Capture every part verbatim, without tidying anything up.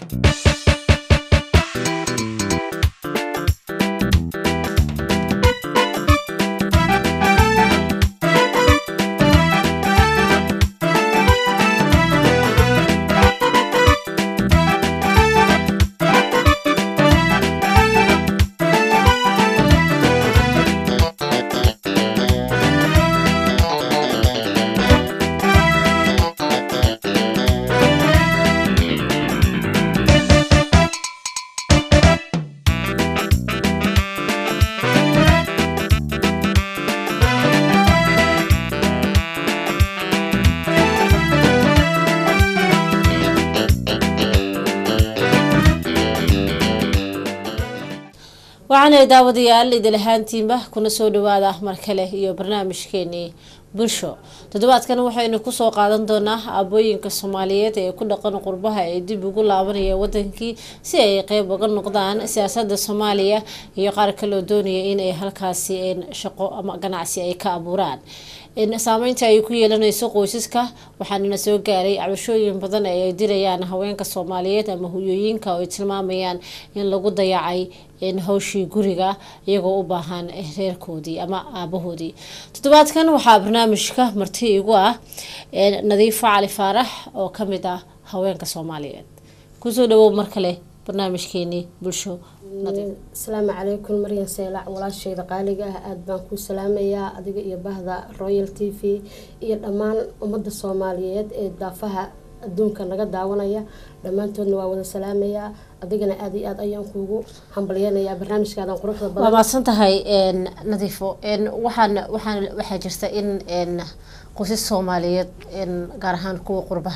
waxaan daawadayaal idil ahaantiinba kuna soo dhawaada mar kale iyo barnaamijkeeni bulsho toddobaadkan waxaynu ku soo qaadan doonaa abooyinka Soomaaliyeed ee ku dhaqan qurbaha ee dib ugu laabanaya wadankii si ay qayb uga noqdaan siyaasadda Soomaaliya iyo qaar kale oo doonaya in ay halkaasi shaqo ama ganacsi ay ka abuuraan in saameynta ay ku yeelanayso qoysaska waxaana soo gaaray cabashooyin badan ay dirayaan haweenka Soomaaliyeed ama hooyooyinka oo tilmaamayaan in lagu dayacay in hawshii guriga iyagoo u baahan reerkoodii ama aabahoodii toddobaadkan waxaa barnaamijka marti igu ah Nadiifo Cali Faarax oo kamid ah haweenka Soomaaliyeed ku soo dhawow mar kale barnaamijkeeni bulsho السلام عليكم مريم سيلع ولا شيء قالقة أدبان كل سلامية أديك يبهذا رويال تي في يدمان أمد الصوماليات دافها الدون كان لقد داونايا لما أنتوا نواود سلامية أديكنا أدي أد أيام كوجو حنبلينا يا برنامج كذا نروح للبلد. ما صنت هاي إن نظيفه إن وحن وحن وحجرت إن إن قوس الصوماليات إن جارهان كو قربه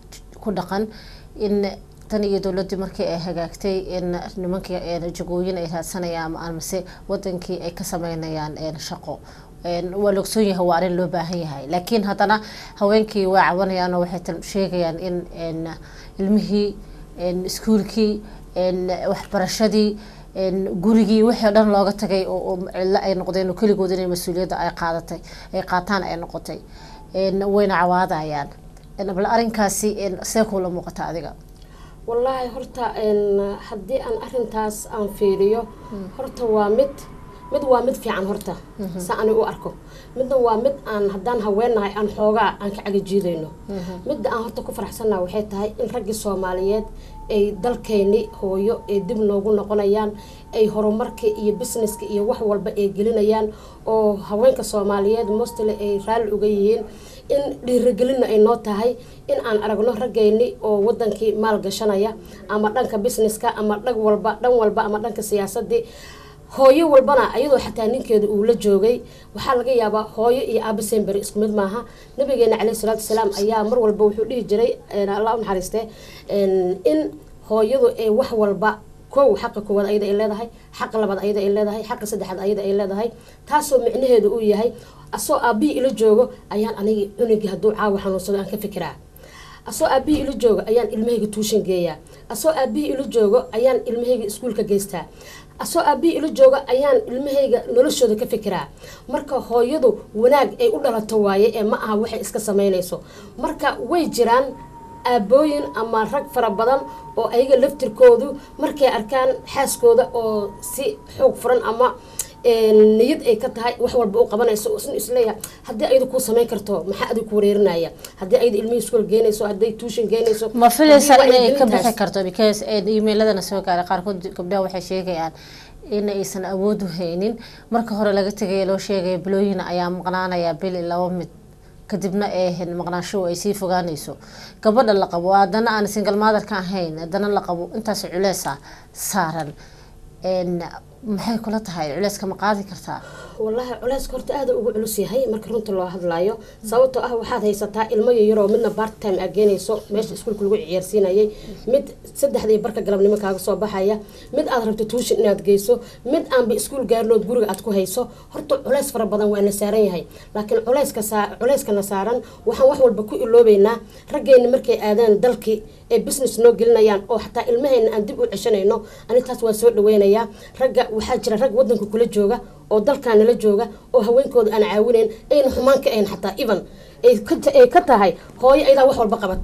كدقن إن tani dawladdu markii ay hagaagtay in nimanka ay jagooyin ay raadsanayaan ama mise wadankii ay ka sameynayaan ee shaqo een waa logsoon yahay waa arin loo baahan yahay laakiin hadana haweenkii waa cawanayaan oo waxay sheegayaan in in ilmihii in iskuulkii in waxbarashadii in gurigii wixii dhan looga tagay oo cilla ay noqdeen oo kaligood inay mas'uuliyadda ay qaadatay ay qaataan ay noqotay in wayna cawaadayaan in bal arinkaasi in seeko la muuqata adiga والله هرتا إن حدي أن أرنتاس أن فيريو هرتا وامد مد وامد في عن هرتا سأنا وأركو مد وامد أن هدان هوينا أن حوجا أن كعلى جيدينه مد أن هرتا كفر حسنا وحيت هاي إن رجع الصوماليات أي دل كيني هو يو أي دم نقول نقوليان أي هرمرك أي بزنس أي وحول بقى جلينيان أو هوينك الصوماليات مستل أي رال وجيين in dhiirigelina ay noo tahay in aan aragno ragayni oo wadankii maal gashanaya ama dhanka businesska ama dhag walba dhan walba ama dhanka siyaasadda hooyo walbana ayadoo xataa ninkeedu uu la joogay waxa laga yaabaa hooyo iyo aaba Semberi isku mid maaha nabigeena Caleey Salaatu Salaam ayaa mar walba wuxuu dhihi jiray Allah u naxariistay in hooyadu ay wax walba كو حق كواد أيضا إلا ده حق لبعض أيضا إلا ده حق سد حد أيضا إلا ده تاسو معناه هذا وياه هاي أسو أبي إلى جوجو أيان أنا أنا جهدو عاو حنوصل أنك فكرة أسو أبي إلى جوجو أيان المهج توشن جيا أسو أبي إلى جوجو أيان المهج سكول كجستا أسو أبي إلى جوجو أيان المهج نلشوا ذك فكرة مركا هايدو وناج أي أولا التواية ما ها واحد إسكا سماينيسو مركا ويجران أبوين أما رج فربضان أو أيج لفتر كودو مركي أركان حاس كودا أو سي حوق فرن أما نيد أي كتها وحول بقى قبنا يسوق سن إسليها هدي أيد كوس ما يكرتوا ما حد يكوريرنا يا هدي أيد المي سكول جينيسو هدي توشن جينيسو ما في ليس أنا كم كرتوا بكيس إيميل لنا سوق على قاركود كبدا وحشيك يعني إن إيسن أبوده هينين مركه هرا لقيت جاي لو شيء جاي بلوين أيام قنانا يا بيل إلا ومت kadibna ee hin maqnaasho ay sii fogaanayso gabadha la qabo adana aan single mother ka ahayn adana la qabo intaas culeesa saaran een maxay kula tahay culeeska ma qaadi kartaa والله علاش كرت هذا وعلوسي هاي مركز رنت الله هذا لايو صوته أهو واحد هي ستة المية يورو منا بارت تايم أجاني سو مش سكول كل وعي يرسينا يي مد سد حد يبرك قلب نمك هذا صوب حياة مد أضرب تتوش إنها تجيسو مد أم بسكول جارلود جورج أتكو هيسو هرتو علاش فرب بدن وأنا سارين هاي لكن علاش كسا علاش كنا سارن وحن وحول بكو اللو بينا رجعنا مركي آذان دلكي بزنس نو قلنا يان أو حتى المهن أندبوا عشان إنه أنا تسوى سود وينا يا رجع وحاجر رجع ودن كل جوجا oo dalkan la jooga oo haweenkooda aan caawineen ay xumaan ka ayn xataa even ay ka tahay hooyo ayda wax walba qabata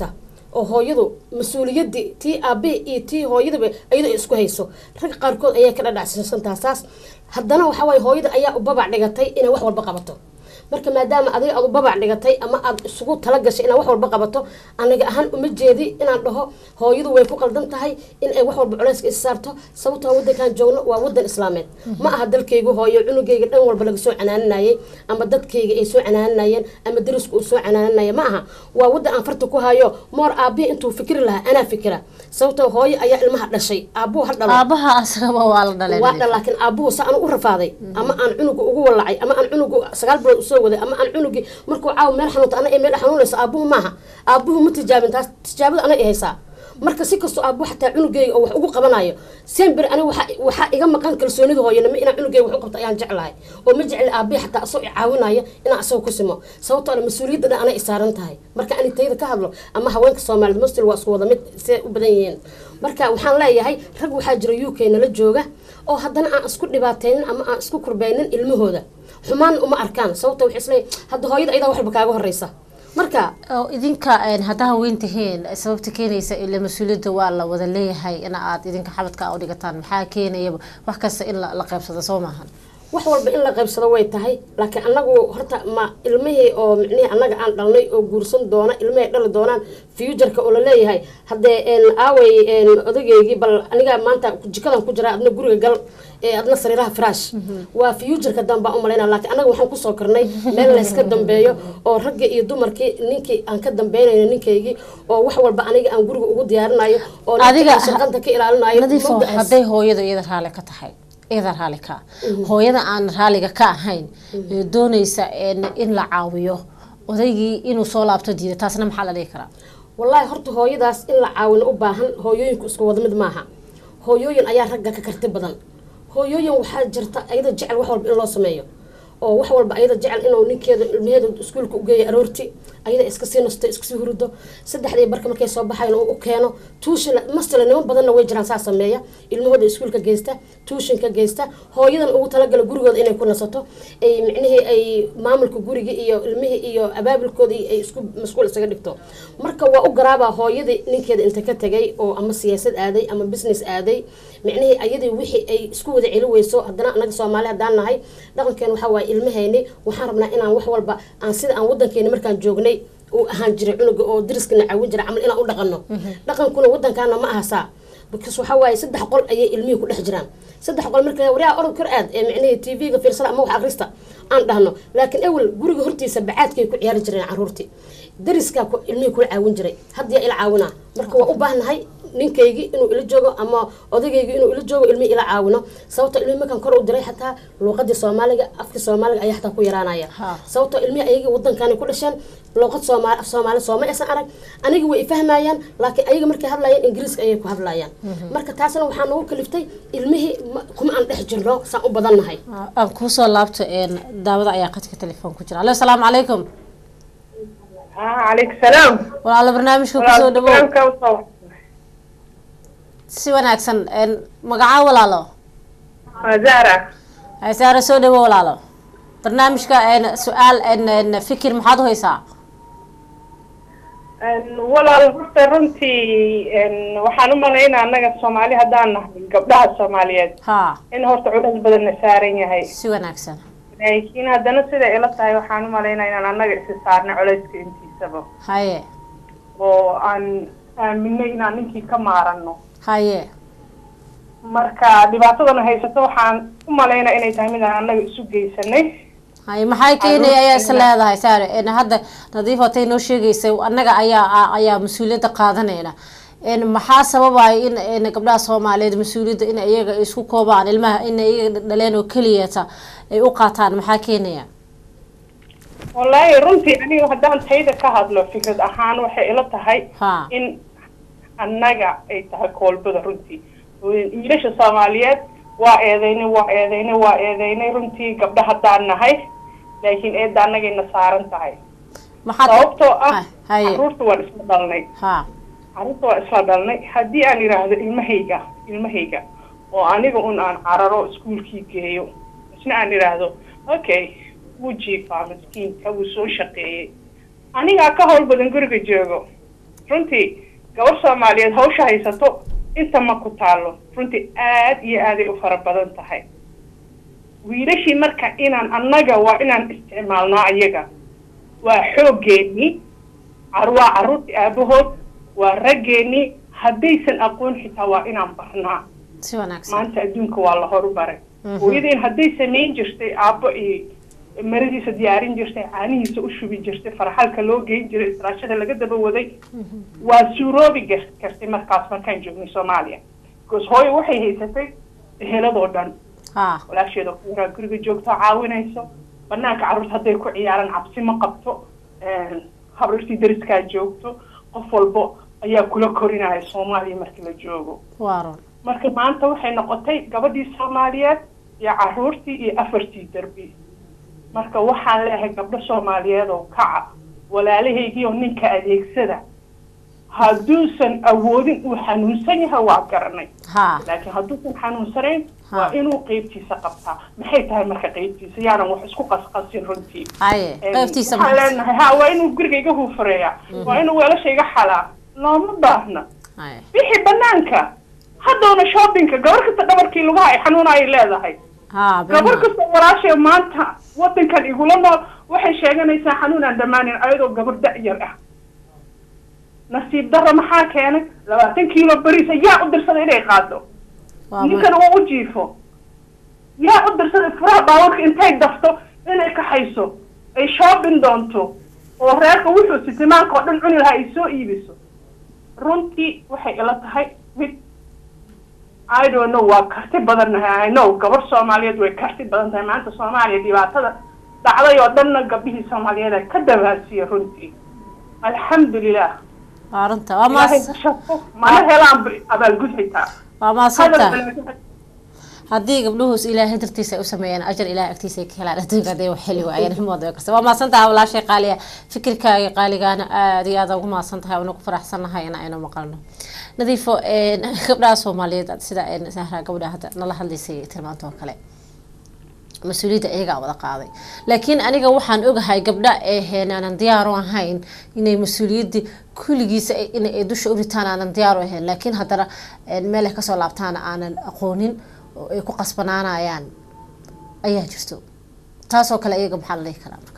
oo hooyadu mas-uuliyadii tii aabe iyo tii hooyadaba iyada isku hayso rag qaarkood ayaa ka dhadhacsan taasaas haddana waxa waaye hooyada ayaa u babac dhigatay inay wax walba qabato marka maadaama adiga aad u babac dhigatay ama aad isugu tala gashay inaad wax walba qabato aniga ahaan uma jeedi inaan dhaho hooyadu way ku qaldan tahay in ay wax walba culayska is saarto sababtoo wadankan joogno waa wadan islaameed ma aha dalkaygu hooyo cunugayga dhan walba laga soo canaananayay ama dadkayga ay soo canaananayeen ama darisku uu soo canaananaya ma aha waa wadan aan farta ku hayo moor aabiya intuu fikri lahaa anaa fikira sababtoo hooyo ayaa ilmaha dhashay aabuhu ha dhalo aabaha asagaba waa la dhalay waa dhalay laakiin aabuhu sa aan u rafaaday ama aan cunuga ugu walacay ama aan cunuga sagaal bilood usoo waday ama aan cunugi markuu caaw meel xanuunta ana meel xanuunaysa aabuhu maaha aabuhu ma tijaabin taas tijaabada ana ay haysaa marka si kastoo aabuhu xataa cunugayga oo wax ugu qabanayo sembir ani waxa waxa iga maqan kalsoonida hooyanimo inaan cunugayga wax u qabto ayaan jeclahay oo ma jecel aabihi xataa asoo caawinaya inaan asoo ku simo sababtoo ah mas'uuliyadda dhan ana isaaran tahay marka ani tayada ka hadlo ama haweenka Soomaaliyeed mustil waa isku wada mid si u badan yihiin marka waxaan leeyahay rag waxaa jira U K nala jooga oo haddana aan isku dhibaateynin ama aan isku kurbaynin ilmahooda xumaan uma arkaan sababtoo wax isla hadda hooyada ayada waxba kaaga horeysa marka idinka een hadaa weyntihiin sababta keenaysa ila mas'uuliyadda waa la wada leeyahay in aad idinka xabadka u dhigataan maxaa keenaya wax kasta in la qaybsado soo maahan wax walba in la qaybsado way tahay laakiin anagu horta ma ilmihii oo micnihii anaga aan dhalnay oo guursan doona ilmihii dhali doonaan future-ka oo la leeyahay haddee een aaway een odageygii bal aniga maanta jikadan ku jira adna guriga gal ee adna sariiraha firaash waa future-ka dan baan u malaynaa laakiin anaga waxaan kusoo karnay meel la iska dambeeyo oo ragga iyo dumarkii ninkii aan ka dambeynayno ninkaygii oo wax walba aniga aan guriga ugu diyaarinayo oo adiga shaqanta ka ilaalinayo nadiifo hadday hooyadu iyada raali ka tahay إذا رالك هو يدا عن رالك كاهين دونيسا إن إن لعاويه وذيجي إنه صلاب تدي تاسنا محل عليك را والله هرت هو يداس إن لعاون أباهن هو يوين كسكو وضمد معها هو يوين أيها رجع ككرتب بدن هو يوين وحاجرت أيضا جعل وحول بالله سميه oo wax walba ayada jecel inuu ninkeeda ilmaheeda iskuulka u geeyo aroorti ayada iska sii nasto iska sii hurdo saddexdii barka markay soo baxayna uu keeno tuushin masala niman badanna way jiraan saa sameeya ilmahooda iskuulka geysta tuushinka geysta hooyadan ugu talagala gurigooda inay ku nasato ay micnihii ay maamulka guriga iyo ilmihii iyo abaabulkooda ay isku mas'uul isaga dhigto marka waa u garaaba hooyadii ninkeeda inta ka tagay oo ama siyaasad aaday ama business aaday micnihii ayadii wixii ay isku wada celi weyso haddana anaga Soomaali hadaan nahay dhaqankeena waxa waa ilmahayni waxaan rabnaa inaan wax walba aan sida aan wadankeena markaan joognay oo ahaan jiray cunuga oo dariskana caawin jiray amal inaan u dhaqano dhaqankuna wadankaana ma aha saa because waxa waaye saddex qol ayay ilmihi ku dhex jiraan saddex qol markay wariyaa oran kor aad ee micnihii T V-ga fiirsada ama wax akrista aan dhahno laakiin awal guriga hortiisa bacaadkay ku ciyaari jireen caruurtii dariska ku ilmihi ku caawin jiray hadii ila caawina marka waa u baahnahay ninkaygi inuu ila joogo ama odagaygi inuu ila joogo ilmi ila caawino sababta ilmi markan kor u diray xataa luqadii Soomaaliga afka Soomaaliga ayaa xataa ku yaraanaya sababta ilmi ayaga wadankan ku dhasheen luqad Soomaali Soomaali Soomaali aysan arag aniga way fahmayaan laakiin ayaga markay hadlayaan Ingiriiska ayay ku hadlayaan marka taasna waxaan ugu kaliftay ilmihi kuma aan dhex jirno saan u badannahay aan ku soo laabto een daawada ayaa qadka telefoon ku jira assalaamu calaykum ah alaykum salaam walaal barnaamijka ku soo dhawow si wanaagsan een magaca walaalo Zara ay Zara soo dhawow walaalo barnaamijka een su'aal een fikir maxaad u haysaa een walaal runtii een waxaan u maleynaa anaga Soomaali hadaan nahay gabdhaha Soomaaliyeed ha in horta culays badan na saaran yahay si wanaagsan laakiin hadana sida ila tahay waxaan u maleynaa in anaga is saarno culayska intiisaba haye oo aan aaminay inaan ninkii ka maarano haye marka dhibaatadana haysato waxaan u maleynaa inay tahay mid aan anaga isu geysanay haye maxay keenay ayaa isleedahay saare in hadda nadiif atay noo sheegaysay anaga ayaa ayaa mas'uuliyadda qaadanayna in maxaa sababay in in gabdhaha Soomaaliyeed mas'uuliyadda in iyaga isku koobaan ilmaha in iyaga dhaleen oo kaliya ay u qaataan maxaa keenaya wallahi runtii aniga hadaan tayda ka hadlo fikrad ahaan waxay ila tahay in annaga ay tahay koolbada runtii wiilasha Soomaaliyeed waa eedeynay waa eedeynay waa eedeynay runtii gabdhaha hadaan nahay laakiin eedda annagayna saaran tahay sababtoo ah caruurta waan isla dhalnay ha caruurta waan isla dhalnay haddii aan yiraahdo ilmahayga ilmahayga oo aniga un aan cararo iskuulkii geeyo isna aan yiraahdo okay wuu jiifaa miskiinka wuu soo shaqeeyey anigaa ka howl badan guriga joogo runtii gabar Soomaaliyeed hawsha haysato inta ma ku taalo runtii aad iyo aad ay u fara badan tahay wiilashii marka inaan annaga waa inaan isticmaalnaa ayaga waa xoogeeni arwaa caruurti aabahood waa raggeeni haddaysan aqoon xitaa waa inaan barnaa si wanaagsan maanta adduunka waa la horumaray hooyadeen hadday samayn jirtay aabbo iyo maradiisa diyaarin jirtay caanihiisa u shubi jirtay farxalka loo geyn jiray israashada laga daba waday waa suuroobi kartay markaas markaan joognay Soomaaliya because hooyo waxay haysatay eheladoo dhan walaasheeda kuuraa guriga joogto caawinayso banaanka carruurta hadday ku ciyaaraan cabsi ma qabto habrartii dariskaa joogto qof walbo ayaa kula korinaya Soomaaliya markii la joogo marka maanta waxay noqotay gabadhii Soomaaliyeed iyo carruurtii iyo afartii darbi marka waxaan leeyahay gabdho Soomaaliyeed oo kaca walaalahaygii oo ninka adeegsada hadduusan awoodin uu xanuunsan yahay waa garanay laakiin hadduusan xanuunsanayn waa inuu qaybtiisa qabtaa maxay tahay marka qaybtiisa yaanan wax isku qasqasin runtii qaybtiisa waxaan leenahay ha waa inuu gurigayga huufureeyaa waa inuu weelashayga xalaa looma baahna wixii banaanka haddowna shoppingka gabar kasta dhabarkii lugaha ay xanuuna ay leedahay gabar kasta walaashay maanta wadankan igula nool waxay sheeganaysaa xanuun aan dhammaanin ayadoo gabar da'yar ah nasiib darro maxaa keenay labaatan kiilo bariisa yaa u dirsaday inay qaado ninkana waa u jiifo yaa u dirsaday furaha baawarka intay dafto inay kaxayso ay shopping doonto oo reerka wuxuu sitimaanka oo dhan cuni lahaa ay soo iibiso runtii waxay ila tahay mid I don't know waa karti badan nahay I know gabar Soomaaliyeed way karti badan tahay maanta Soomaaliya dhibaatada dhacday oo dhanna gabdhihii Soomaaliyeed ay ka dabaasiyo runtii alxamdulillah arrinta waa ma mana helaan abaalgud xitaa waa ma sabta haddii gabdhuhus ilaahay dartiisa ay u sameeyaan ajar ilaahay agtiisa ka helaan adduunka day wax xilli waayeen ximooda kasta waa ma santaa walaashay qaaliya fikirkaaga qaaligaana aad iyo aad ugu ma santahay oo ku faraxsanahay in aynu maqalno nadiifo ee gabdhaha Soomaaliyeed sida ay sahra gabdhaha hadda nala hadlaysay tilmaanto kale مسؤولية إيجا ولا قاضي لكن أنا جوحان أوجه جبنا هنا نديارو هين إن مسؤولية كل جيس إن يدوش أوريتانا نديارو هين لكن هذا الملك كسولابتانا أنا أقولين يكون قصبنا أنا يعني أيه جستو تاسو كلا إيجا محلي كلامك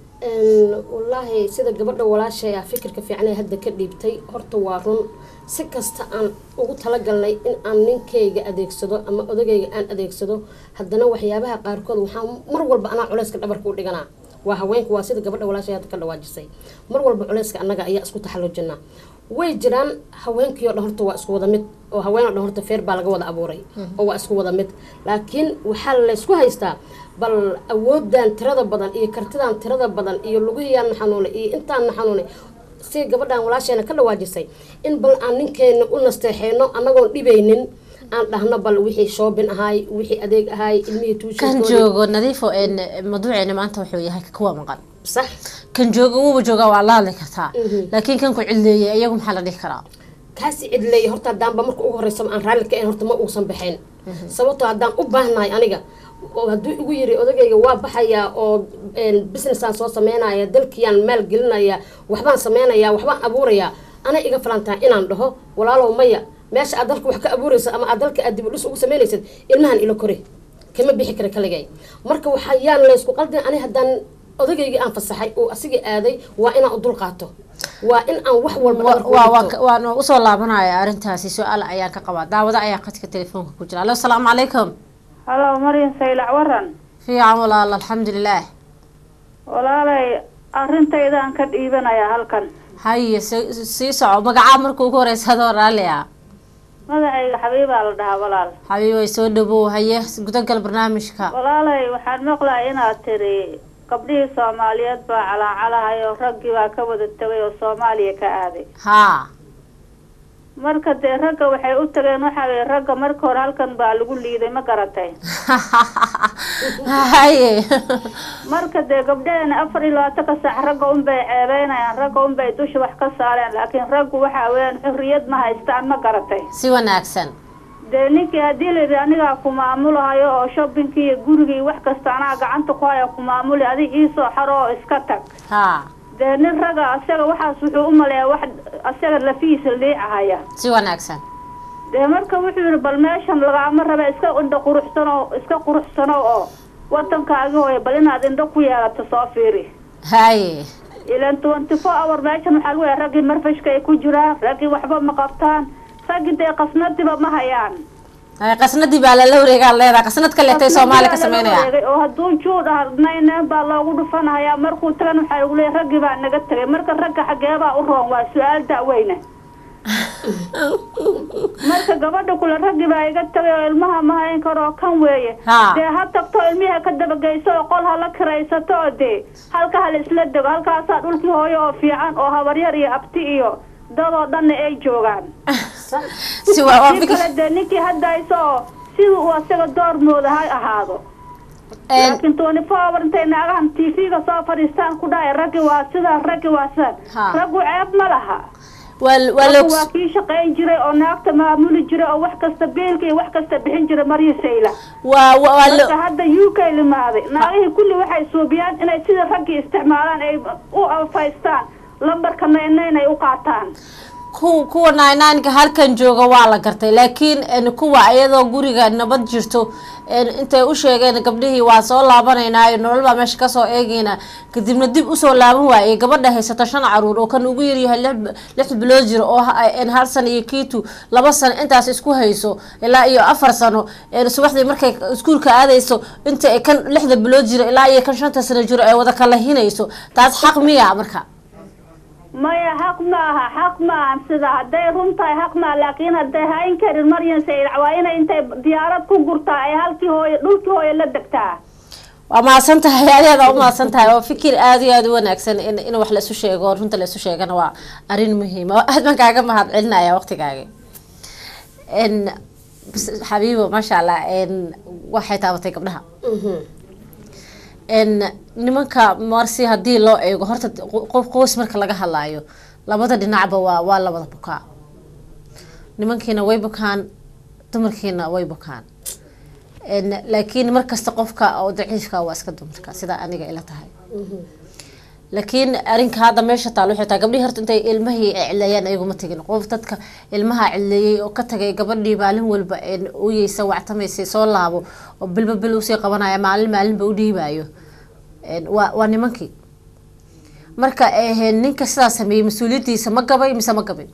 والله سيدا قبل ولا شيء فكر كفي عليه هذا كذي بتي هرتوارون سكست أن وطلقنا إن أن نكيج أديك صدو أما أديك أن أديك صدو هذا وحيابها قاركود وحام مرور بأنا علاسك الأمر كودي جنا وهوينك واسيد قبل ولا شيء هتكلم واجسي مرور بعلاسك أنا جاي أسكت حلو الجنة ويجران هوينك يلا هرتوا أسكت وضمت وهوين اللي هرت فير بالجواد أبوري هو أسكت وضمت لكن وحل أسكت هيستا بل أودان ترى بدن إيه كرتدان ترى بدن إيه اللغيان حنون إيه إنتان حنون سي قبلنا ولا شيء أنا كله واجسي إن بل أنك نقول نستحينه أنا قول لبينين أن نحن بل وحي شوبن هاي وحي أديك هاي المية توش كان جوجو نظيفه إن موضوع إن ما أنت وحوي هاي كوا مقال صح كان جوجو وجوجو والله لك تا لكن كان كل علي أيهم حلا ليه كرا كاسي علي هرت دام بمرك أوه رسم أن رالك إن هرت ما أوصل بحين سوته دام أبهنا أنا جا وهدو يقولي أودجي جواب بحيا أو البزنس أسوأ سمينا يا دلك يا المال قلنا يا وحبان سمينا يا وحبان أبوريا أنا إيجا فلانتا إن عنده ولا لو مية ماشي أدلك وحكا أبوريس أما أدلك أدي بلوس أو سمينا يصير إلمهن إلى كوري كم بيحكي كلا جاي مركب وحيان لا يسقط قلدي أنا هدان أودجي أنفس صحي وأسيج آدي وأنا أدل قاته وإن أن وحول بدل و وأنا وصل الله بنا يا أرنتاسي سؤال أياك قبض دعوة أياك تليفونك كوجرا الله السلام عليكم هلا مريم سيلع ورن في عام والله الحمد لله والله لي أرنتي إذا أنكد إيبنا يا هالكن هاي سي صعب مقع عمرك كوريس هذا راليا ماذا أي حبيبة على ده والله حبيبي يسود أبو هي قدك البرنامج كا والله لي وحد مقلع هنا تري قبلي صوماليات على على هاي رجوا كبد التوي الصومالية كأذي ها marka de ragga waxay u tageen waxa ay ragga marka hore halkan baa lagu liiday ma garatay haye marka de gabdheen afar iyo labaatan saac ragga un bay ceebeynayaan ragga un bay dusha wax ka saareen laakiin raggu waxa weeyaan xurriyad ma haystaan ma garatay si wanaagsan de ninkii hadii la yidhi aniga ku maamulayo oo shoppingkii iyo gurigii wax kasta anaa gacanta ku haya ku maamuli adiga ii soo xaro oo iska tag ha dee nin raga asaga waxaas wuxuu u maleeyaa wax asaga lafihiisa liicahaya si wanaagsan dee marka wuxuu yidhi bal meeshan lagama raba iska indho quruxsano iska quruxsano oo wadankaaga hooya bal inaad indho ku yeelato soo fiiri haye ilan twenty four hour meeshan waxaa lagu yahay raggii marfashka ay ku jiraan raggii waxba ma qabtaan raggii dee qasnadiba ma hayaan qasnadii baa lala wareegaa leedahay qasnad ka leetay Soomaali ka sameynaya oo hadduu juud ahayneen baa loogu dhufanayaa markuu tagan waxaa lagu leeyahay raggii baa naga tagay marka ragga xageebaa u roon waa su-aal da'weyne marka gabadha kula raggii baa iga tagay oo ilmaha ma hayn karo kan weeye dee ha tagto ilmiha ka dabageyso oo qol hala kiraysato oo dee halka hala isla dego halkaasaa dhulkii hooyo oo fiican oo habaryar iyo abti iyo dadoo dhanna ay joogaan si waa fikir kala de ninkii hadayso sidii uu asaga door mooda ha ahaado laakiin twenty four hour intay naagahan T V-ga soo fadhiistaan ku dhaay raggi waa sida raggi waa sida raggu ceeb ma laha wal wal waa kii shaqeyn jiray oo naagta maamuli jiray oo wax kasta beelka iyo wax kasta bixin jiray Maryasayla waa waa hadda U K limaaday naagihii kulli waxay suubiyaan inay sida raggi isticmaalaan ay u alfaystaan lambarka nine ay u qaataan ku kuwa nine ka halkan jooga waa la gartay laakiin in kuwa ayadoo guriga nabad jirto intay u sheegeen gabdhihii waa soo laabanayna nolol baa meesha ka soo eegayna kadibna dib u soo laaban waayay gabadha haysato shan caruur oo kan ugu yar yahay lix bilood jir oo in hal sano iyo kiitu laba sano intaas isku hayso ilaa iyo afar sano ee subaxdii markay iskuulka aadayso inta ay kan lixda bilood jir ilaa iyo kan shanta sano jir ay wada kala hinayso taas xaq miya marka maya xaq maaha xaq maaha sida hadday runtahay xaq maaha laakiin hadday hayn karin Maryasayla waa inay intay diyaarad ku gurtaa ay halkii hooyo dhulkii hooyo la degtaa waa maasan tahay adeeda u maasan tahay oo fikir aad iyo aad u wanaagsan in in wax la isu sheego runta la isu sheegana waa arin muhiim ah aad baan kaaga mahad celinaya waqtigaaga in xabiibo ma sha Allah in waxay taabatay gabdhaha in nimanka marsi hadii loo eego horta qof qoys marka laga hadlaayo labada dhinacba waa waa labada bukaa nimankiina way bukaan dumarkiina way bukaan in laakiin markasta qofka oo daciifka waa iska dumarka sida aniga ila tahay laakiin arinka hada meesha taalo xitaa gabdhii horta intay ilmahii cilayaan ayagu ma tagin qof dadka ilmaha cilayay oo ka tagay gabadhii maalin walba in uu yeesay wactamaysay soo laabo oo bilba bil uu sii qabanaya maalin maalin ba u dhiibayo een waa waa nimankii marka ee ninka sidaas sameeyay mas'uuliyadiisa ma gabay mise ma gabay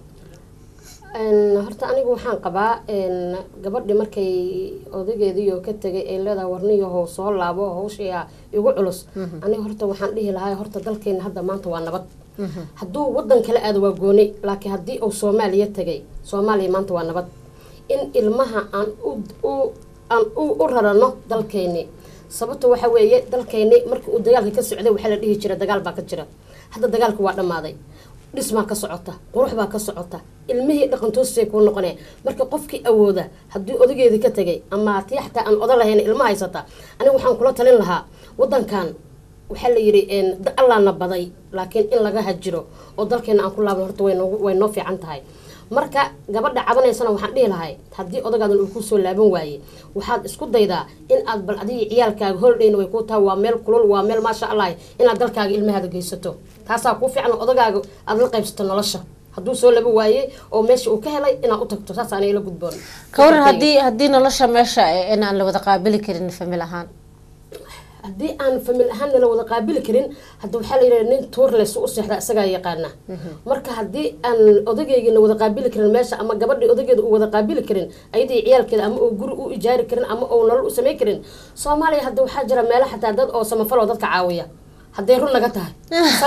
een horta anigu waxaan qabaa een gabadhi markay odageedii oo ka tagay ee leedahay warniyo hoo soo laabo hawshiya igu culus aniga horta waxaan dhihi lahaa horta dalkeena hadda maanta waa nabad hadduu wadan kale aad waa gooni laakiin haddii uu Soomaaliya tagay Soomaaliya maanta waa nabad in ilmaha aan u aan u rarano dalkeena sababta waxa weeye dalkeena markii uu dagaalka ka socday waxa la dhihi jiray dagaal baa ka jira hadda dagaalku waa dhamaaday dhisma ka socota qurux baa ka socota ilmihii dhaqantoosay ku noqonay marka qofkii awooda hadii odageedii ka tagay ama tii xataa aan odan lahayn ilmaha haysata aniga waxaan kula talin lahaa wadankan waxa la yiri in Allah na baday laakiin in laga hajiro oo dalkeena aan ku laabo horta way noo way noo fiican tahay marka gabadha cabanaysana waxaan dhihi lahay hadii odagaadan uu ku soo laaban waayay waxaad isku daydaa in aad bal adii ciyaalkaaga holiday way ku taa waa meel kulul waa meel ma sha Allah inaad dalkaaga ilmahaada geysato taasa ku fiican odagaaga aad la qaybsato nolosha haduu soo laba waayay oo meesha uu ka helay inaad u tagto taas aanay la gudboon ka war hadii hadii nolosha meesha in aan la wada qaabili karin famil ahaan hadii aan famil ahaan la wada qaabili karin hadda waxa la yiraahdaa nin tourless u seexda isaga yaqaana marka hadii aan odagayga wada qaabili karin meesha ama gabadhii odageeda uu wada qaabili karin ayadii ciyaalkeeda ama oo guri u ijaari karin ama oo nolol u sameey karin Soomaaliya hadda waxa jira meelaha xataa dad oo samafal oo dadka caawiya hadday run naga tahay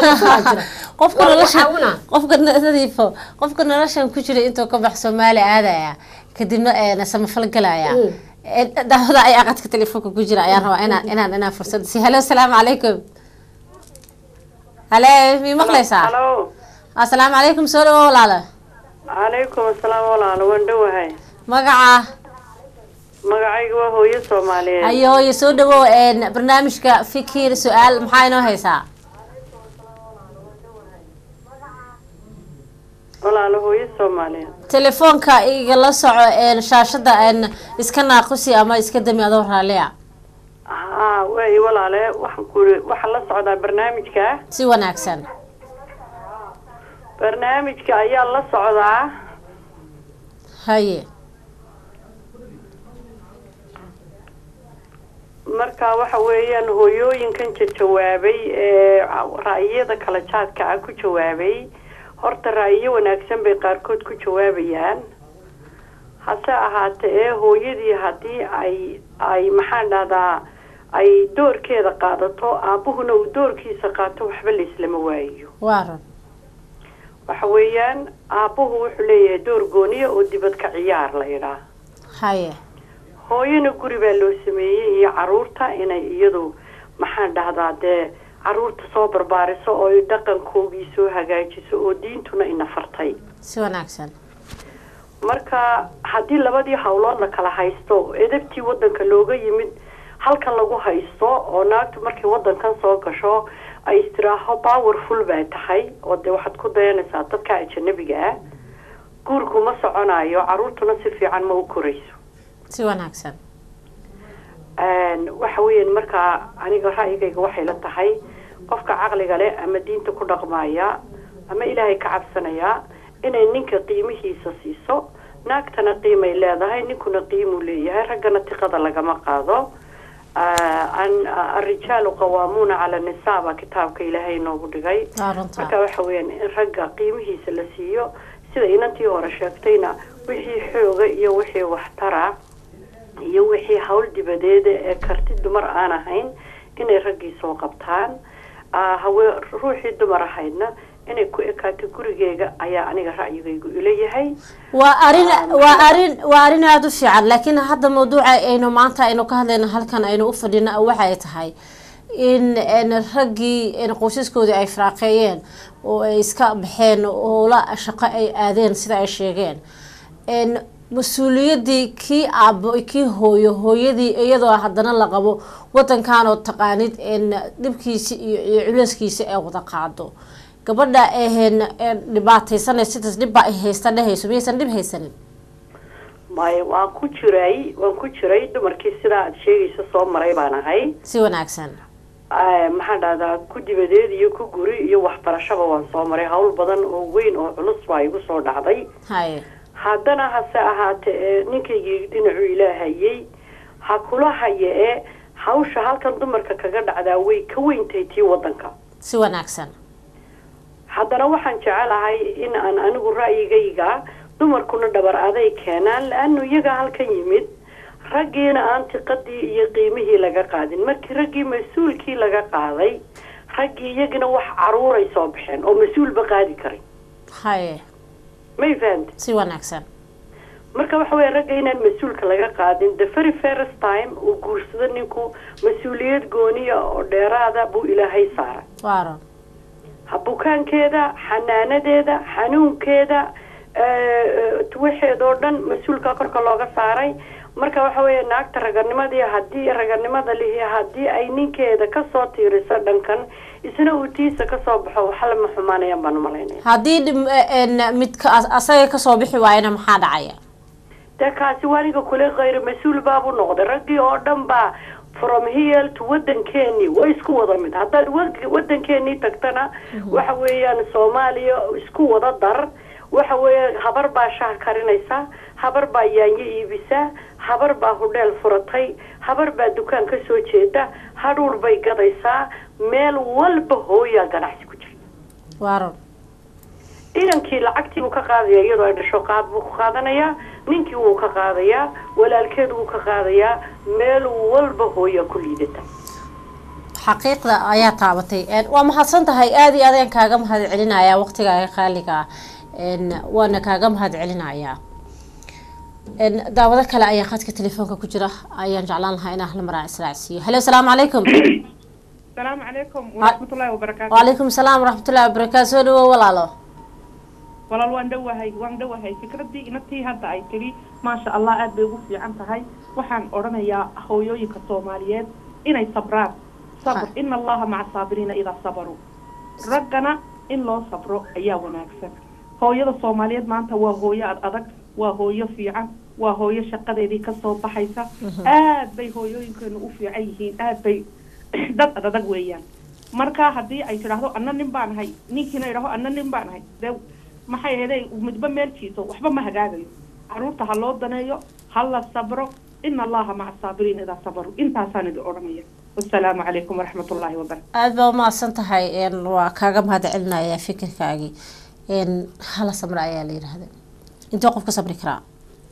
qofka nolosha qofka nadiifo qofka noloshan ku jira intuu ka bax Soomaali aadaya kadibna ee samafal galaya dahada ay aqadka telefoonka ku jira ayaan rabaa inaan inaan inaan fursad si hello assalaamu alaykum halo mi maqlaysaa halo assalaamu alaykum soo dhawaad walaalo alaykum asalaam walaalo waan dhawahay magaca magacaygu waa hooyo Soomaaliyeed ayo hooyo soo dhawaad een barnaamijka fikir su'aal maxay noo haysaa walaalo hooyo Soomaaliyeed telefoonka iga la soco een shaashada een iska naaqsi ama iska dami adoo raaliya ah ها وي ولا لا waxaan ku waxa la socdaa barnaamijka si wanaagsan barnaamijka ayaa la socdaa haye marka waxa weeyaan hooyooyinkan jawaabay ee raayada kala jaadka ah ku jawaabay horta raayo wanaagsan bay qaarkood ku jawaabayaan hase ahaatee hooyadii hadii ay ay maxaan dhahdaa ay doorkeeda qaadato aabuhuna uu doorkiisa qaato waxba la islama waayo waaran waxa weeyaan aabuhu wuxuu leeyahay door gooniya oo dibad ka ciyaar la yiraahdo haye hooyana guri baa loo sameeyay iyo caruurta inay iyadu maxaan dhahdaa dee caruurta soo barbaariso oo dhaqankoodii soo hagaajiso oo diintuna ina fartay si wanaagsan marka hadii labadii hawlood la kala haysto edabtii wadanka looga yimid halkan lagu haysto oo naagtu markii wadankan soo gasho ay istiraaho powerful baa tahay oo de waxaad ku dayanaysaa dadka ajnabiga ah guurku ma soconayo caruurtuna si fiican ma u korayso si wanaagsan aan waxa weeyaan marka aniga raayigayga waxay la tahay qofka aqliga leh ama diinta ku dhaqmaaya ama ilaahay ka cabsanaya inay ninka qiimihiisa siiso naagtana qiimay leedahay ninkuna qiimu leeyahay ragana tiqada lagama qaado an الرجال قوامون على النساء كتابك إلهي نوبو دغاي marka waxa weeyaan in ragga qiimihiisa la siiyo sida inantii hore sheegtayna wixii xooga iyo wixii waxtara iyo wixii hawl dibadeed ee karti dumar aan ahayn inay raggii soo qabtaan hawe ruuxii dumar ahaydna inay ku ekaato gurigeega ayaa aniga raayigaygu ileeyahay waa arin waa arin waa arin aad u fiican laakiin hadda mawduuca aynu maanta aynu ka hadlayna halkan aynu u fadhina waxa ay tahay in in raggii in qoysaskooda ay firaaqeeyeen oo ay iska baxeen oo la shaqo ay aadeen sida ay sheegeen in mas'uuliyadii kii aabo kii hooyo hooyadii iyadoo haddana la qabo wadankan oo taqaanid in dibkiisa iyo culayskiisa ay wada qaado gabadha ee dhibaataysan sidaas dhib ay haysta dhahayso miyaysan dhib haysanin may waan ku jiray waan ku jiray dumarkii sida aad sheegayso soo maray baan ahay si wanaagsan ay maxaan dhahdaa ku dibadeed iyo ku guri iyo waxbarashada waan soo maray hawl badan oo weyn oo culus baa igu soo dhacday hay haddana hase ahaatee ninkaygii dhinacu ilaahayay ha kula hayee hawsha halkan dumarka kaga dhacdaa way ka weyntahay tii wadanka si wanaagsan haddana waxaan jecelahay in aan anigu raayigayga dumarkuna dhabar aday keenaan laanu iyaga halkan yimid raggiina aan tiqadii iyo qiimihii laga qaadin markii raggii mas-uulkii laga qaaday raggii iyagana wax caruuray soo baxeen oo mas-uulba qaadi karin haye may fahamtay si wanaagsan marka waxa weeye ragga inaan mas-uulka laga qaadin the very first time uu guursado ninku mas-uuliyad gooniya oo dheeraada buu ilaahay saaray waaran habukaankeeda xanaanadeeda xanuunkeeda waxeedoo dhan mas-uulka korka looga saaray marka waxa weeye naagta raganimadii haddii raganimada lihi haddii ay ninkeeda kasoo tiiriso dhankan isna uu tiisa kasoo baxo waxa lama xumaanayaan baan umalaynaya haddii midka asaga kasoo bixi waayana maxaa dhacaya dee kaasi waniga kule khayr mas-uul baabu noqday raggii oo dhan baa from here to wadankeeni way isku wada mid haddaad wadankeeni tagtana waxa weeyaan Soomaaliya isku wada dar waxa weeye habar baa shaah karinaysa habar baa yaanyo iibisa habar baa hodeel furatay habar baa dukaan ka soo jeeda hadhuur bay gadaysaa meel walba hooya ganacsi ku jirta waaran inankii lacagtii uu ka qaadaya iyadoo ay dhasho qaad buu ku qaadanayaa ninkii wuu ka qaadayaa walaalkeed wuu ka qaadayaa meel walba hooya ku liidata xaqiiqda ayaa taabatay waa mahadsan tahay aad iyo aad ayaan kaaga mahad celinayaa waqtigaaga qaaliga waana kaaga mahad celinayaa daawado kale ayaa khadka telefoonka ku jira ayaan jeclaan lahaa inaan hal mar aan israacsiiyo halo asalaamu calaykum السلام عليكم ورحمة الله وبركاته. وعليكم السلام ورحمة الله وبركاته. سودو ولاalo. walaal waan dhawahay waan dhawahay fikradii intii hadda ay tiri ma sha Allah aad bay ugu fiican tahay waxaan oranayaa hooyooyinka Soomaaliyeed inay sabraan sabr in Allah ma'a saabiriina ila sabaru ragana in loo sabro ayaa wanaagsan hooyada Soomaaliyeed maanta waa hooyo adag waa hooyo fiican waa hooyo shaqadeedii kasoo baxaysa aad bay hooyooyinkeenu u fiican yihiin aad bay dad adag weeyaan marka haddii ay tidhaahdo anna nin baan ahay ninkiina idhaho anna nin baan ahay dee maxay ahaydey midba meel jiito waxba ma hagaagayo caruurta ha loo daneeyo ha la sabro ina allaha maca saabiriin idaa sabaru intaasaan idin odhanaya wasalaamu calaykum waraxmat ullaahi wabarakatu aada baa umahadsan tahay waa kaaga mahad celinayaa fikirkaagii hala samra ayaa la yidhaahda intee qof ka sabri karaa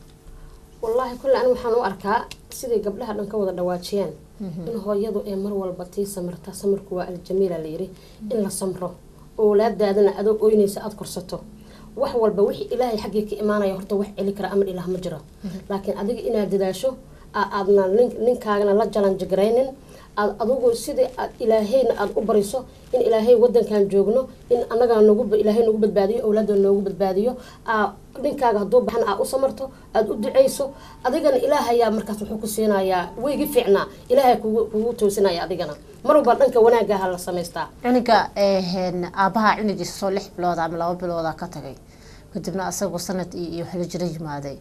wallaahi kulle ani waxaan u arkaa siday gabdhaha dhan ka wada dhawaajiyaan in hooyadu ee mar walba tii samirta samirku waa aljamiila la yidhi in la samro oolaadaadana adoo oynaysa aada korsato wax walba wixii ilaahay xaggii ka imaanaya horta wax celi kara ama ilaah ma jiro laakiin adiga inaad dadaasho aadna ninkaagana la jalanjagaraynin aad adigu sidii aad ilaahayna aada u bariso in ilaahay wadankan joogno in annaga nagu ilaahay nagu badbaadiyo awlaadana noogu badbaadiyo ninkaaga hadduu baxna aad u samarto aada u duceyso adigana ilaahayaa markaas wuxuu ku siinayaa weygi fiicnaa ilaahay kugu kugu toosinaya adigana mar walba dhanka wanaagaha la samaystaa cuniga aabaha cunigiisa soo lix bilood ama laba bilooda ka tagay kadibna asagoo sanad iyo xili jira yimaaday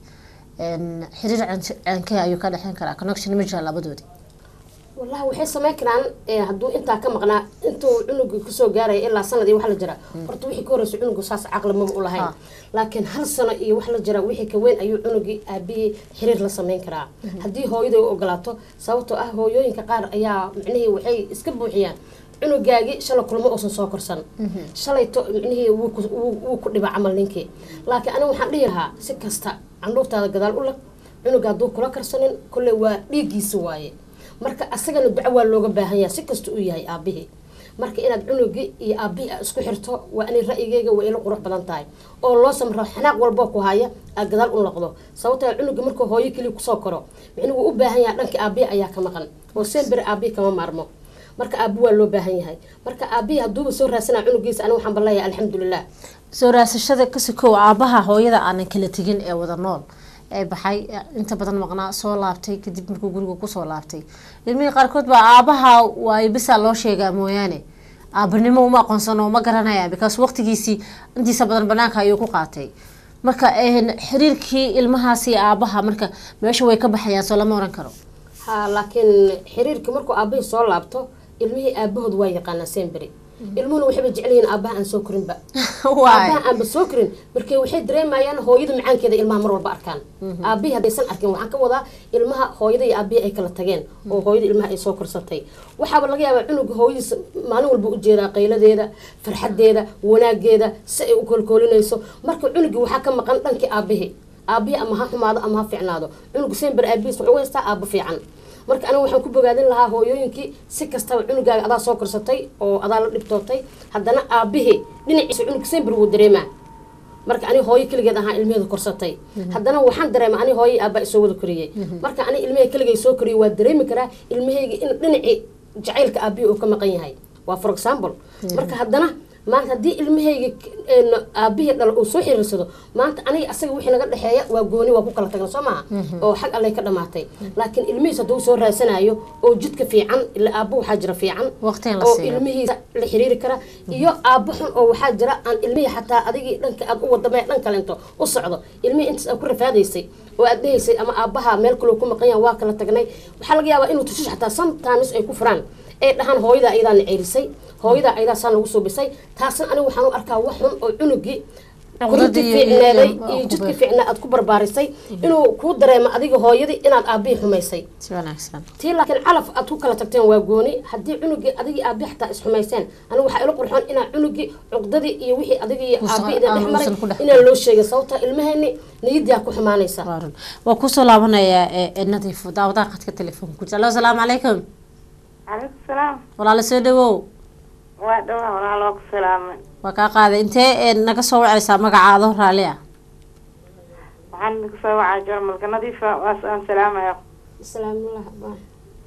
xiriir cankee ayuu ka dhexin karaa connection ma jira labadoodii والله waxay sameyn karaan ee haduu inta ka maqnaa intuu cunugu ku soo gaaray ilaa sanad iyo wax la jira horta wixii ka horreysay cunugu saas aqal ma u lahayn laakiin hal sano iyo wax la jira wixii ka weyn ayuu cunugi aabi xiriir la sameyn karaa hadii hooyadu u ogolaato sababtoo ah hooyooyinka qaar ayaa macnaheedu waxay iska buuxiyaan cunugaagi shalay kulmo oo soo korsan shalay to macnaheedu wuu ku dhiba camal ninkii laakiin aniga waxaan dhihi lahaa si kasta candhuurtaada gadaal u lag cunuga haduu kula karsanin kulli waa dhiigiisa waaye marka asagana duco waa looga baahan yahay si kasta uu yahay aabihi marka inaad cunugi iyo aabihi isku xirto waa in ra'yigeyga waa ila qurux badan tahay oo loo samro xanaaq walba ku haya aad gadaal u noqdo sababtoo cunugi markuu hooyo kaliya ku soo koro micnuhu u baahan yahay dhanka aabihi ayaa ka maqan oo sembir aabihi kama maarmo marka aabi waa loo baahan yahay marka aabihi hadduu soo raasana cunugiisa aniga waxaan balayaa alxamdulillah soo raasashada ka sikow aabaha hooyada aan kala tagin ee wada nool ee baxay inta badan maqnaa soo laabtay kadib markuu guriga ku soo laabtay ilmihii qaarkood baa aabaha waay bisa loo sheegaa mooyaane aabanimo uma aqoonsano ma garanaya because waqtigiisii intiisa badan banaanka ayuu ku qaatay marka xiriirkii ilmahaasi aabaha marka meesha way ka baxayaan soo lama oran karo ha laakiin xiriirka markuu aabahi soo laabto ilmihii aabahood waa yaqaanaa sembri ilmuhuna waxay jecelihiin aabaha aan soo korin ba aabaha aan soo korin markay waxay dareemayaan hooyada macaankeeda ilmaha mar walba arkaan aabihi hadaysan arkin waxaan ka wadaa ilmaha hooyada iyo aabihi ay kala tageen oo hooyada ilmaha ay soo korsatay waxaaba laga yaabaa cunuga hooyadiisa maalin walba u jeedaa qayladeeda farxadeeda wanaageeda si ay u kolkoolinayso marka cunugi waxaa ka maqan dhankii aabihi aabihi ama ha xumaado ama ha fiicnaado cunuga sember aabihiis wuxuu haystaa aaba fiican marka aniga waxaan ku bogaadin lahaa hooyooyinkii si kastaba cunugaaga adaa soo korsatay oo adaa la dhibtootay haddana aabihi dhinaciisa cunug sember wuu dareemaa marka aniga hooyo keligeed ahaa ilmeheeda korsatay haddana waxaan dareema aniga hooyo aabaa isoo wada koriyey marka aniga ilmahey keligay soo koriyey waa dareemi karaa ilmaheyga in dhinacii jacaylka aabihi uu ka maqan yahay waa for example marka haddana maanta haddii ilmaheyga aabihi dhal uu soo xiriirsado maanta aniga asaga wixii naga dhexeeya waa gooni waa ku kala tagna soo maaha oo xag allay ka dhamaatay laakiin ilmihiisa hadduu soo raasanayo oo jidka fiican ila aabbo waxaa jira fiican oo ilmihiisa la xiriiri kara iyo aabbo xun oo waxaa jira aan ilmihii xataa adigii dhanka aad u wadamee dhan kalento u socdo ilmihii intaas aad ku rafaadaysay oo aad dhehaysay ama aabbaha meel kaloo ku maqan yahan waa kala tagnay waxaa laga yaabaa inuu tushish xataa sometimes ay ku furaan ee dhahaan hooyada ayadaa na ceerisay hooyada ayadaa saan lagu soo bisay taasna aniga waxaan u arkaa wax xun oo cunugii qurinti fiicneeday iyo jidka fiicnaa aad ku barbaarisay inuu kuu dareemo adiga hooyadii inaad aabbihi xumaysay tii laakiin calaf aad ku kala tagteen waa gooni haddii cunugii adigii aabbihi xataa isxumayseen aniga waxaa ila qurxoon inaa cunugii cuqdadii iyo wixii adigii aabbihi idin dhex maray inaan loo sheegay sababtaa ilmaheeni niyadii ku xumaanaysa waa kusoo laabanayaa nadiif daawadaha qadka telefoonka ku jira asalaamu calaykum عليكم السلام walaalo soo dhawow waa dhawaa walaalo ku salaamay waa kaa qaaday intee naga soo wacaysaa magacaada raali ah waxaan naga soo wacay jarmalka nadiifa waan salaamaya salaamullah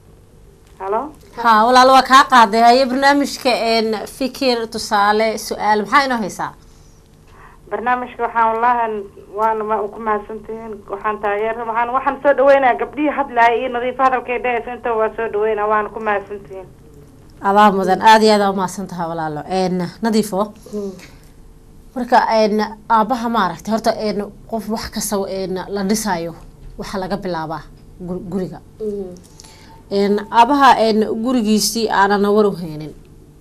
halo ha walaalo waa kaa qaaday haye barnaamijka fikir tusaale su-aal maxaa inoo haysaa barnaamijka waxaan wallahi waan ma ku mahadsantihiin waxaan taageer waxaan waxaan soo dhaweynayaa gabdhihii hadlaayay iyo nadiifa hadalkay dhahaysa inta waa soo dhaweynaa waan ku mahadsantihiin adaa mudan aada iyo aada umahadsan tahay walaalo nadiifo marka aabaha maaragtay horta qof wax kasta la dhisaayo waxa laga bilaabaa guriga een aabaha een gurigiisii aanan war u haynin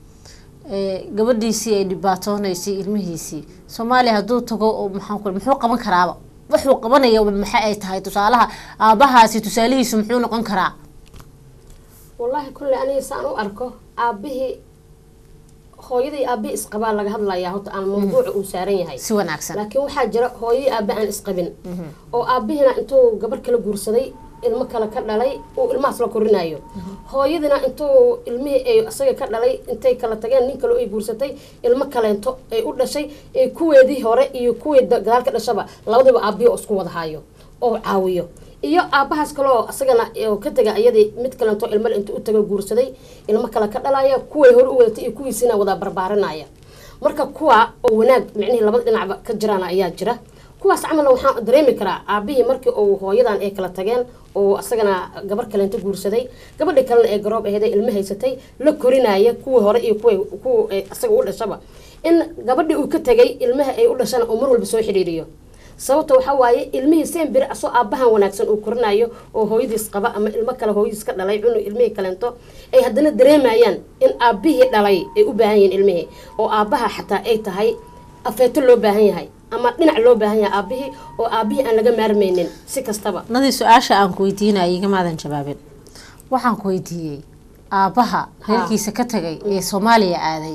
ee gabadhiisii ay dhibaatoonaysay ilmihiisii Soomaaliya haduu tago oo maxaan ku muxuu qaban karaaba wuxuu qabanayaa waxa ay tahay tusaalaha aabahaasi tusaalihiisu muxuu noqon karaa wallahi kulli aniga saan u arko aabihii hooyadii aabi isqabaa laga hadlayaa horta aan mawduuc uu saaran yahay si wanaagsan laakiin waxa jira hooyadii aabi aan isqabin oo aabihina intuu gabar kala guursaday ilmo kale ka dhalay oo ilmahaas la korinayo hooyadina intuu ilmihii ay asaga ka dhalay intay kala tageen nin kale ay guursatay ilmo kaleento ay u dhashay ee kuweedii hore iyo kuwii gadaal ka dhashaba labadaba aabiyo isku wada hayo oo caawiyo iyo aabahaas kale oo asagana ka taga ayadii mid kaleento ilmo intuu u tago guursaday ilmo kale ka dhalaya kuwii hore u wadatay iyo kuwiisina wada barbaarinaya marka kuwa oo wanaag micnihii labada dhinacba ka jiraan ayaa jira kuwaas camal waxaan dareemi karaa aabihii markii uu hooyadan ay kala tageen oo asagana gabar kale inta guursaday gabadhii kale ee garoob ahayd ilmo haysatay la korinaya kuwii hore iyo kuwii kuwii asaga u dhashaba in gabadhii uu ka tagay ilmaha ay u dhashana oo mar walba soo xiriiriyo sababta waxa waaye ilmihii seen bir asoo aabahan wanaagsan uu korinayo oo hooyadiis qaba ama ilmo kale hooyadiis ka dhalay cunug ilmihii kalento ay haddana dareemayaan in aabihii dhalay ay u baahan yihiin ilmihii oo aabaha xataa ay tahay afeeto loo baahan yahay ama dhinac loo baahan yahay aabihii oo aabihii aan laga maarmaynin si kastaba nadii su'aasha aan ku weydiinayay igamadan jawaabin waxaan ku weydiiyay aabaha reerkiisa ka tagay ee Soomaaliya aaday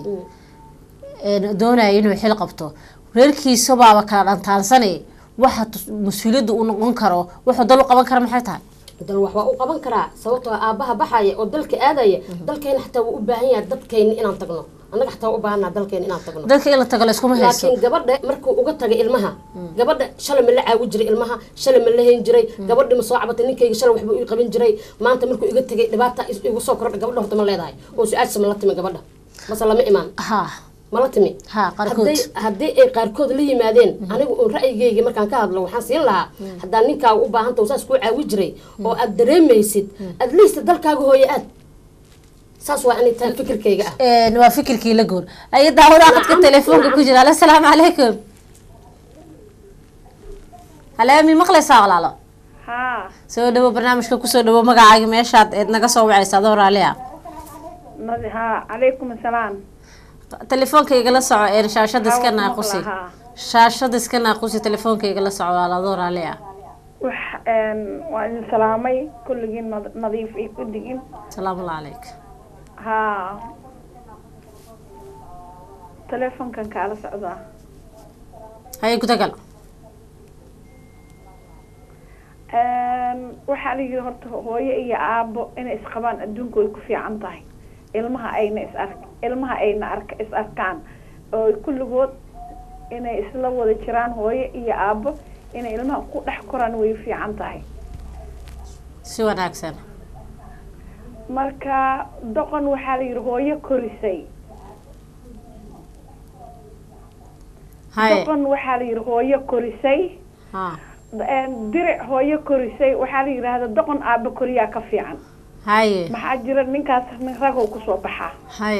ee doonayay inuu xil qabto reerkiisa baaba kala dhantaansanay waxa mas'uuliyadu uu noqon karo wuxuu dal u qaban kara maxay tahay dal wax waa u qaban karaa sababtoo aabaha baxaya oo dalka aadaya dalkeena xataa uu u baahan yahay dadkeena inaan tagno anaga xataa u baahanaa dalkeena inaan tagno dadka in la tago la isku ma haysto laakiin gabadha markuu uga tagay ilmaha gabadha shalay ma la caawi jiray ilmaha shalay ma la hayn jiray gabadha ma soo cabatay ninkayga shalay waxba uu qaban jiray maanta markuu iga tagay dhibaata igu soo kordhay gabadha horta ma leedahay oo su'aasha ma la timi gabadha bas lama imaan ha ma la timi ha qarkood haddii ay qaarkood la yimaadeen anigu oo ra'yigayga markaan ka hadlo waxaan siin lahaa haddaan ninkaaga u baahan tahay saas ku caawi jiray oo aad dareemaysid at least dalkaaga hooyo aad saas waa ani taan fikirkayga ah een waa fikirkii la goor ay daawada qadka telefoonka ku jira assalaamu calaykum halaami maqlaysaa walaalo ha soo dhawo barnaamijka ku soo dhawo magacaaga meeshaad eed naga soo wacaysaa adoo raaliya nadi ha calaykum assalaam telefoonka la soco ee shaashada iska naaqusi shaashada iska naaqusi telefoonka la soco adoo raaliya wax een waa in salaamay kulligiin nadiif ay ku digin salaamu alayk ha telefoonkan kala socda hay ku tagal een waxa la yiri horta hooyo iyo aabo inay isqabaan adduunka way ku fiican tahay ilmaha ayna is ark ilmaha ayna ark is arkaan oo kulligood inay isla wada jiraan hooyo iyo aabo inay ilmaha ku dhex koraan way fiican tahay si wanaagsan marka doqon waxa la yiri hooyo korisay hay doqon waxa la yiri hooyo korisay ha een diric hooyo korisay waxa la yiraahdaa doqon aabo koriya ka fiican hay maxaa jira ninkaas nin rag oo ku soo baxa hay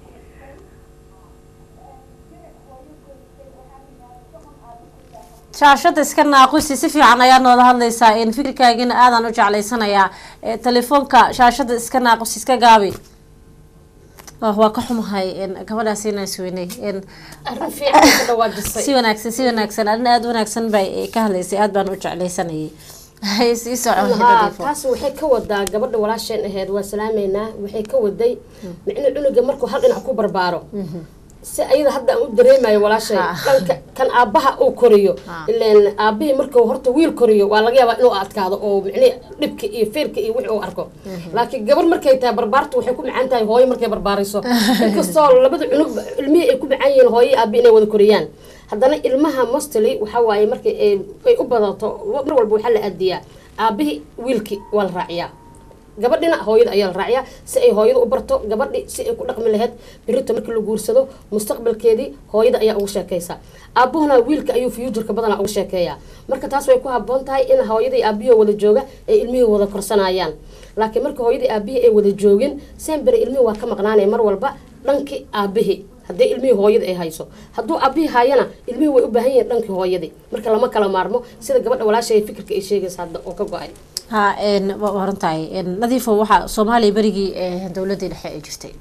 shaashada iska naaqusi si fiican ayaa noola hadlaysaa in fikirkaagina aadan u jeclaysanayaa ee telefoonka shaashada iska naaqusi iska gaabi waa ka xumahay in gabadhaas inaan isweynay in arrin fiican ka dhawaajisay si wanaagsan si wanaagsan arrin aad wanaagsan bay ka hadlaysay aad baan u jeclaysanayay hay si socon taas waxay ka wadaa gabadha walaasheen ahayd waa salaameynaa waxay ka waday micna cunuga markuu hal dhinac ku barbaaro si ayada hadda aan u dareemayo walaashay dhanka kan aabaha uu koriyo ileen aabihii markuu horta wiil koriyo waa laga yaabaa inuu adkaado oo micni dhibka iyo feerka iyo wixii uu arko laakiin gabar markay tahay barbaartu waxay ku macaan tahay hooyo markay barbaarayso inkastoo labada cunug ilmihii ay ku macaan yihiin hooyo iyo aabi inay wada koriyaan haddana ilmaha mostly waxa waaye markay ay u badato mar walba waxaa la aadiyaa aabihii wiilkii waa la raaciyaa gabadhina hooyada ayaa la raaciyaa si ay hooyada u barto gabadhi si ay ku dhaqmi lahayd birita markii la guursado mustaqbalkeedii hooyada ayaa ugu sheekaysa aabuhuna wiilka ayuu future-ka badanaa ugu sheekeeyaa marka taas way ku habboon tahay in hooyadii aabihii wada jooga ay ilmihii wada korsanayaan laakiin marka hooyadii aabihii ay wada joogin sembere ilmihii waa ka maqnaanaya mar walba dhankii aabihii haddii ilmihii hooyada ay hayso hadduu aabihii haayana ilmihii way u baahan yihiin dhankii hooyadii marka lama kala maarmo sida gabadha walaashay fikirka ay sheegaysa hadda oo ka go-ay ha een warantahay een nadiifo waxa Soomaaliya barigii dawladda dhexe ay jirtay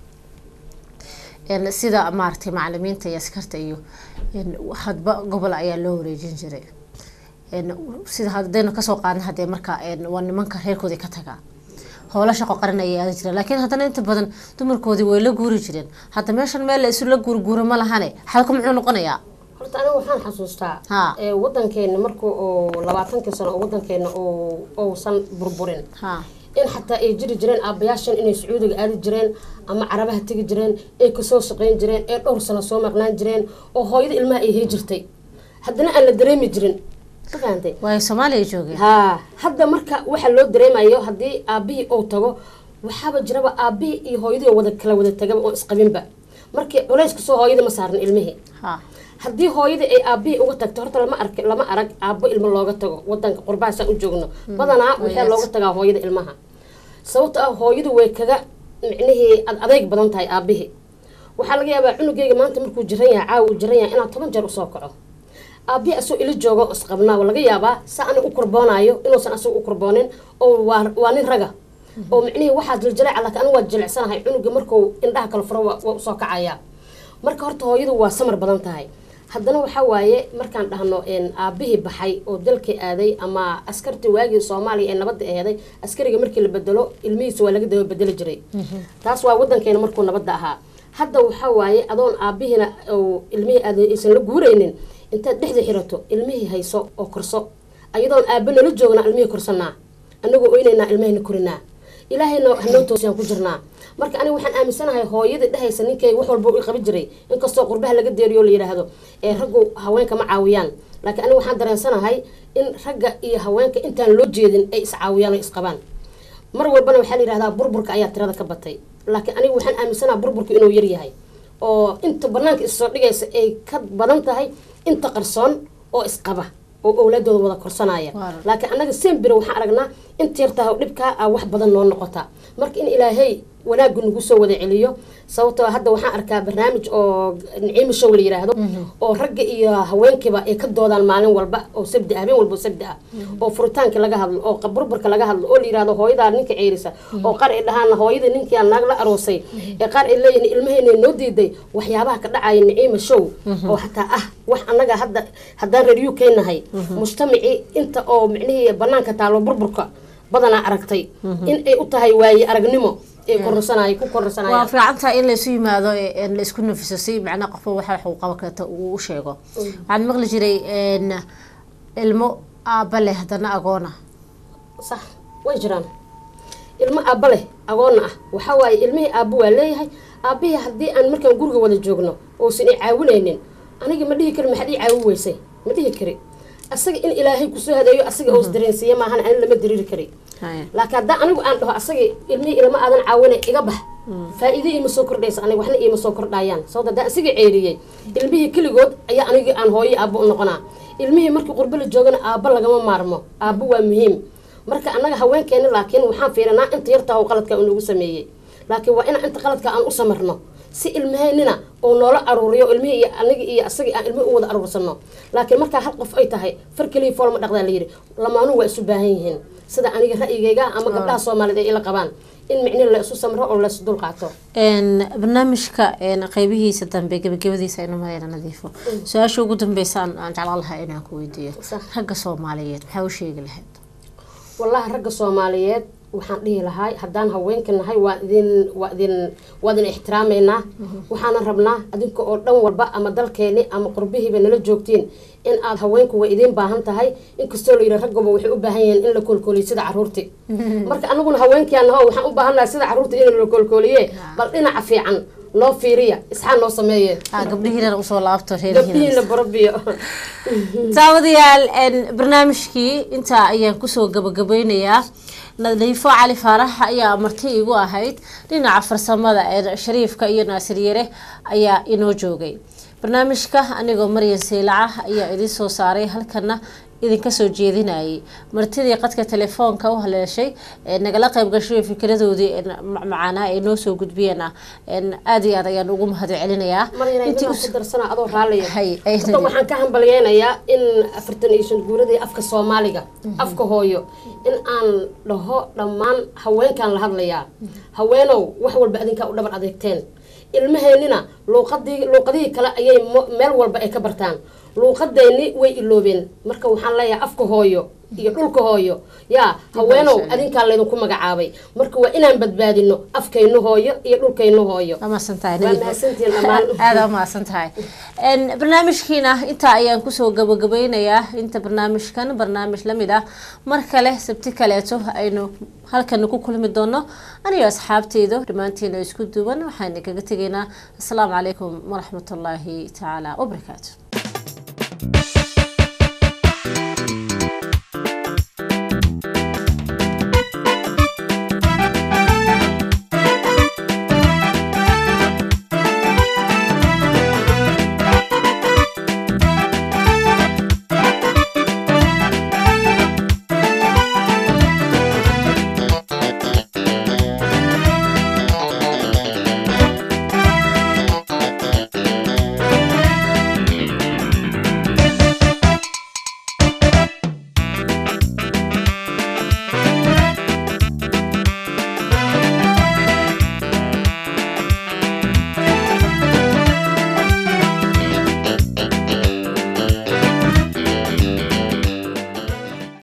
een sida maartay macallimiinta iyo askarta iyo een hadba gobol ayaa loo wareejin jiray een sida hadayna ka soo qaadan hadee marka een waa nimanka reerkoodii ka taga howla shaqo qaran ay aad jireen laakiin haddana inta badan dumarkoodii way la guuri jireen hadda meeshan meel la isu la guurguuro ma lahane xalka muxuu noqonayaa horta aniga waxaan xasuustaa ee wadankeena markuu oo labaatan sano oo wadankeena oo oo san burburin ha in xataa ay jiri jireen aabayaashan inay Sacuudiga aadi jireen ama Carabaha tagi jireen ay ka soo shaqeyn jireen ee dhowr sano soo maqnaan jireen oo hooyada ilmaha ay hay jirtay haddana aan la dareemi jirin fahantay way Soomaaliya joogeen ha hadda marka waxa loo dareemayo hadii aabihii uu tago waxaba jiraba aabihii iyo hooyadii wada kala wada tagaba oo isqabinba markii culays ka soo hooyada ma saaran ilmihii ha hadii hooyadii ay aabihii uga tagto horta lama ark lama arag aabo ilmo looga tago wadanka qurbaha u joogno badanaa waxa looga tagaa hooyada ilmaha sababta ah hooyadu way kaga micnihii adeeg badan tahay aabihii waxa laga yaabaa cunugeyga maanta markuu jiran yahay caaw u jiran yahay inaa toban jeer u soo kaco aabihi asoo ila joogo isqabnaa laga yaabaa sa aan u kurboonayo inuusan asoo u kurboonin oo waa waa nin raga oo micnihii waxaa jiljilay calaka anigu waa jilicsanahay cunuga markuu indhaha kala furo waa u soo kacaya marka horta hooyadu waa samar badan tahay haddana waxa waaye markaan dhahno in aabihii baxay oo dalkii aaday ama askartii waagii Soomaaliya ee nabadda ahaday askariga markii la bedelo ilmihiisa waa laga daba bedeli jiray taas waa wadankeena markuu nabadda ahaa hadda waxa waaye adoon aabihina oo ilmihii aaday aysan la guuraynin intaad dhexda xirato ilmihii hayso oo korso ayadoon aabana la joogna ilmihii korsanaa anagoo ooynaynaa ilmihina korinaa ilaahayna hanoo toosiyaan ku jirnaa marka aniga waxaan aaminsanahay hooyada dhahaysa ninkay wax walba uu qaban jiray inkastoo qurbaha laga deeriyo la yiraahdo ee raggu haweenka ma caawiyaan laakiin aniga waxaan dareensanahay in ragga iyo haweenka intaan loo jeedin ay is caawiyaan oo is qabaan mar walbana waxa la yiraahdaa burburka ayaa tirada ka batay laakiin aniga waxaan aaminsanahay burburku inuu yar yahay oo inta banaanka is soo dhigaysa ay ka badan tahay inta qarsoon oo is qaba oo awlaadooda wada korsanaya laakiin anaga sembir waxaan aragnaa inta yartaa dhibka wax badan noo noqota marka in ilaahay wanaag nagu soo wada celiyo sababtoo hadda waxaan arkaa barnaamij oo Naciimo Show la yiraahdo oo ragga iyo haweenkiba ay ka doodaan maalin walba oo sabti habeen walba sabti ah oo furitaanka laga hadlo oo qaburburka laga hadlo oo la yiraahdo hooyada ninka ceyrisa oo qar ay dhahaan hooyada ninkii aan naag la aroosay ee qar ay leeyihiin ilmaheena noo diiday waxyaabaha ka dhacay Naciimo Show oo xataa ah wax anaga hadda hadaan radio keenahay mujtamaci inta oo micnihii banaanka taalo burburka badana aragtay in ay u tahay waayi aragnimo ee korsanay ku korsanay waa fiicanta in la isu yimaado ee la isku nafiso si macna qof waxa wax uu qaban karto uu sheego waxaan maqli jiray in ilmo aaba leh hadana agoona sax way jiraan ilmo aaba leh agoona ah waxa waaye ilmihii aaba waa leeyahay aabihii hadii aan markaan guriga wada joogno oo sin caawinaynin aniga ma dhihi karo ma xadii caawi weysay ma dhihi kari asaga in ilaahay ku soo hadeeyo asaga oo isdareensiyo maahan aan lama diriiri kari laakiin hadda anigu aan dhaho asaga ilmihii ilma aadan caawinay iga bax faa'iido ima soo kordhaysa aniga waxna ima soo kordhayaan sababta hadda asaga ceeriyay ilmihii kaligood ayaa aniga aan hooyo aabbo u noqonaa ilmihii markii qurbo la joogana aabbo lagama maarmo aabbo waa muhiim marka anaga haweenkeena laakiin waxaan fiirinaa inta yartaa oo qaladka uu nagu sameeyay laakiin waa in inta qaladka aan u samarno si ilmaheynina oo noola aruuriyo ilmihii iyo aniga iyo asaga aan ilmihi u wada aruursano laakiin markaa hal qof ay tahay far kaliya fool ma dhaqdaa la yidhi lamaanu waa isu baahan yihiin sida aniga ra'yigayga ama gabdhaha Soomaaliyeed ay ila qabaan in micne la isu samro oo la isu dul qaato een barnaamijka een qaybihiisa dambe gabagabadiisa inuu maayna nadiifo su'aasha ugu dambaysa aan jeclaan lahaa inaan ku weydiiyo ragga Soomaaliyeed maxaa u sheegi lahayd wallahi ragga Soomaaliyeed waxaan dhihi lahaa hadaan haweenka nahay waa idin waa idin waa idin ixtiraameynaa waxaan rabnaa adinka oo dhan walba ama dalkeeni ama qurbihiiba nala joogtiin in aad haweenku way idin baahan tahay in kastoo la yiraahdo raggoba waxay u baahan yihiin in la koolkooliyo sida caruurti marka anaguna haweenkiyaan nahay waxaan u baahannahay sida caruurti in la koolkooliyo bal dhinaca fiican loo fiiriya isxaan noo sameeyay gabdhihiina u soo laabto reerihiina barabiyo taawadayaal in barnaamijkii inta ayaan ku soo gabagabeynayaa nadiifo cali faarax ayaa marti igu ahayd dhinaca farsamada ee shariifka iyo naasir yare ayaa inoo joogay barnaamijka anigoo Maryan Seelaca ayaa idin soo saaray halkana idinka soo jeedinayay martidii qadka telefoonka u haleeshay nagala qayb gashay fikradoodii macaanaa ay noo soo gudbiyeen aad iyo aad ayaan ugu mahadcelinayaa intii u darsana adoo raaliya waxaan ka hambalyeeynaya in afartan iyo shan guuradii afka Soomaaliga afka hooyo in aan dhaho dhammaan haweenkan la hadlayaa haweenow wax walba adinka u dhabar adeegteen ilmaheenina luuqadii luuqadii kale ayay meel walba ay ka bartaan luuqadeeni way iloobeen marka waxaan leeyahay afka hooyo iyo dhulka hooyo yaa haweenow adinka leedo ku magacaabay marka waa inaan badbaadino afkaynu hooyo iyo dhulkaynu hooyo ama santahay aad ma santahay in barnaamijkiina inta ayaan ku soo gabagabeynayaa inta barnaamijkan barnaamij lamid ah mar kale sabti kaleeto aynu halkan ku kulmi doono aniga asxaabteedo dhamaanteena isku duwan waxaan kaga tageynaa assalaamu calaykum wa rahmatullaahi ta'ala wa barakaatuh.